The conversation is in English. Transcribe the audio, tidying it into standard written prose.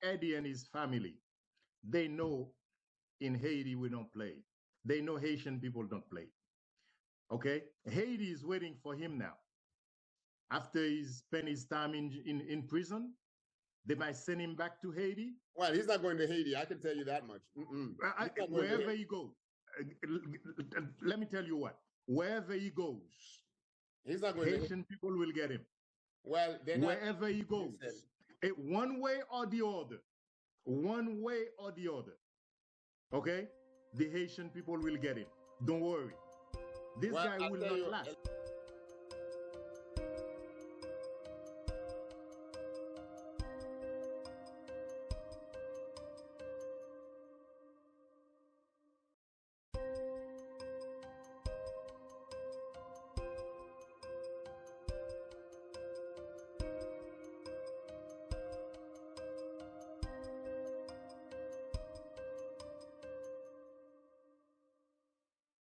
Eddy and his family, they know in Haiti we don't play. They know Haitian people don't play. Okay? Haiti is waiting for him now. After he spent his time in prison, they might send him back to Haiti. Well, he's not going to Haiti. I can tell you that much. Wherever he goes, let me tell you what. Wherever he goes, he's not going Haitian people will get him. Well, wherever he goes, one way or the other, one way or the other. Okay, the Haitian people will get him. Don't worry. This guy will not last.